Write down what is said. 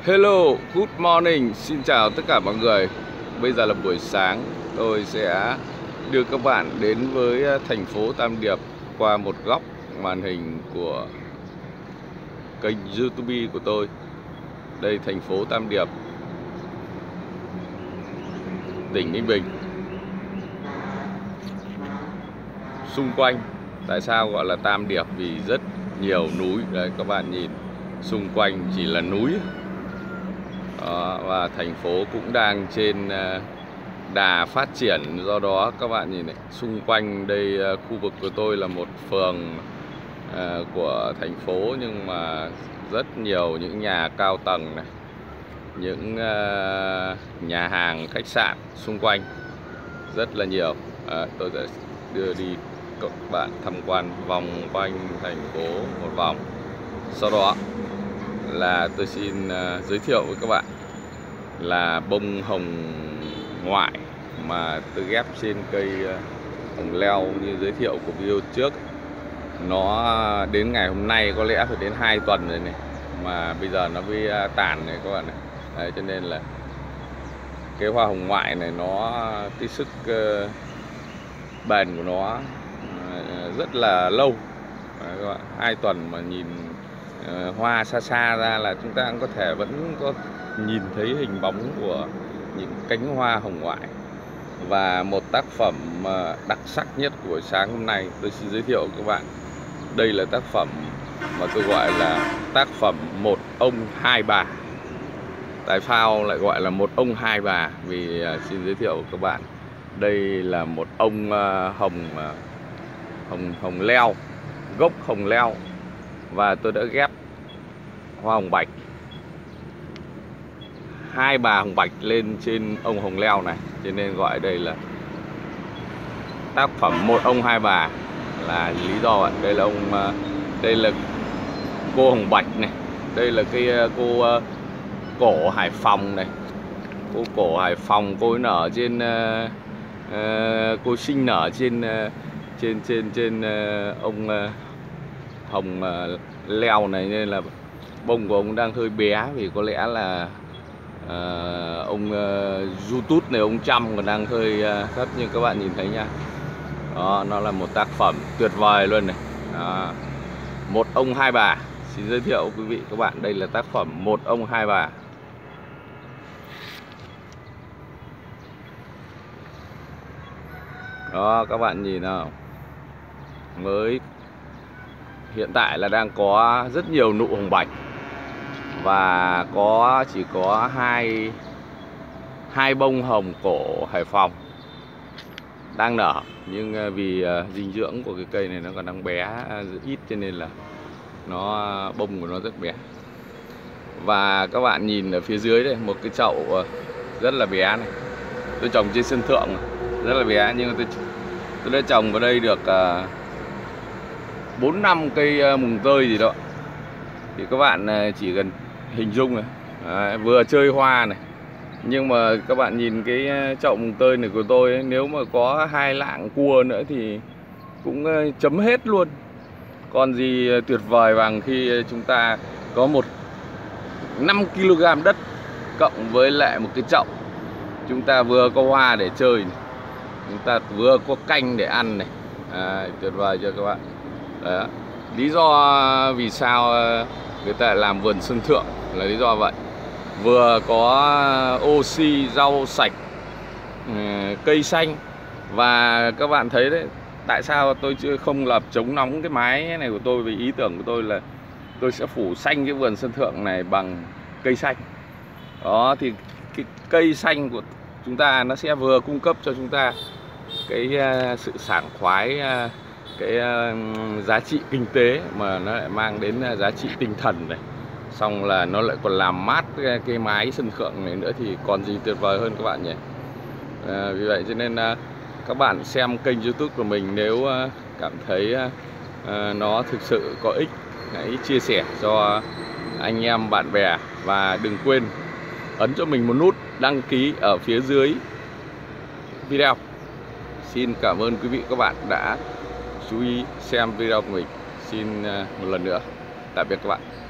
Hello, good morning, xin chào tất cả mọi người. Bây giờ là buổi sáng, tôi sẽ đưa các bạn đến với thành phố Tam Điệp qua một góc màn hình của kênh YouTube của tôi. Đây thành phố Tam Điệp, tỉnh Ninh Bình. Xung quanh, tại sao gọi là Tam Điệp? Vì rất nhiều núi. Đây các bạn nhìn, xung quanh chỉ là núi. Đó, và thành phố cũng đang trên đà phát triển, do đó các bạn nhìn này, xung quanh đây khu vực của tôi là một phường của thành phố, nhưng mà rất nhiều những nhà cao tầng này, những nhà hàng, khách sạn xung quanh rất là nhiều. Tôi sẽ đưa đi các bạn tham quan vòng quanh thành phố một vòng. Sau đó là tôi xin giới thiệu với các bạn là bông hồng ngoại mà tôi ghép trên cây hồng leo như giới thiệu của video trước. Nó đến ngày hôm nay có lẽ phải đến 2 tuần rồi này, mà bây giờ nó mới tàn này các bạn này. Đấy, cho nên là cái hoa hồng ngoại này nó cái sức bền của nó rất là lâu. Đấy, các bạn, 2 tuần mà nhìn hoa xa xa ra là chúng ta cũng có thể vẫn có nhìn thấy hình bóng của những cánh hoa hồng ngoại. Và một tác phẩm đặc sắc nhất của sáng hôm nay tôi xin giới thiệu với các bạn. Đây là tác phẩm mà tôi gọi là tác phẩm một ông hai bà. Tại sao lại gọi là một ông hai bà? Vì xin giới thiệu với các bạn, đây là một ông hồng leo, gốc hồng leo, và tôi đã ghép hoa hồng bạch, hai bà hồng bạch lên trên ông hồng leo này, cho nên gọi đây là tác phẩm một ông hai bà. Là lý do vậy. Đây là đây là cô hồng bạch này, đây là cái cô cổ Hải Phòng này, cô cổ Hải Phòng. Cô ấy nở trên cô sinh nở trên ông hồng leo này, nên là bông của ông đang hơi bé, vì có lẽ là ông YouTube này, ông Trump còn đang hơi thấp, như các bạn nhìn thấy nha. Đó, nó là một tác phẩm tuyệt vời luôn này. Đó, một ông hai bà. Xin giới thiệu quý vị các bạn, đây là tác phẩm một ông hai bà. Đó, các bạn nhìn nào, mới hiện tại là đang có rất nhiều nụ hồng bạch, và chỉ có hai bông hồng cổ Hải Phòng đang nở, nhưng vì dinh dưỡng của cái cây này nó còn đang bé ít, cho nên là bông của nó rất bé. Và các bạn nhìn ở phía dưới đây, một cái chậu rất là bé này, tôi trồng trên sân thượng rất là bé, nhưng mà tôi đã trồng vào đây được 4-5 cây mùng tơi gì đó. Thì các bạn chỉ cần hình dung này, đấy, vừa chơi hoa này, nhưng mà các bạn nhìn cái chậu mùng tơi này của tôi ấy, nếu mà có 2 lạng cua nữa thì cũng chấm hết luôn. Còn gì tuyệt vời bằng khi chúng ta có 5 kg đất cộng với lại một cái chậu, chúng ta vừa có hoa để chơi này, chúng ta vừa có canh để ăn này. Tuyệt vời cho các bạn. Đấy. Lý do vì sao người ta làm vườn sân thượng là lý do vậy. Vừa có oxy, rau sạch, cây xanh. Và các bạn thấy đấy, tại sao tôi chưa không lập chống nóng cái mái này của tôi? Vì ý tưởng của tôi là tôi sẽ phủ xanh cái vườn sân thượng này bằng cây xanh. Đó, thì cái cây xanh của chúng ta nó sẽ vừa cung cấp cho chúng ta cái sự sảng khoái, cái giá trị kinh tế, mà nó lại mang đến giá trị tinh thần này, xong là nó lại còn làm mát cái mái sân thượng này nữa, thì còn gì tuyệt vời hơn các bạn nhỉ. Vì vậy cho nên các bạn xem kênh YouTube của mình, nếu cảm thấy nó thực sự có ích, hãy chia sẻ cho anh em bạn bè, và đừng quên ấn cho mình một nút đăng ký ở phía dưới video. Xin cảm ơn quý vị các bạn đã chú ý xem video của mình. Xin một lần nữa tạm biệt các bạn.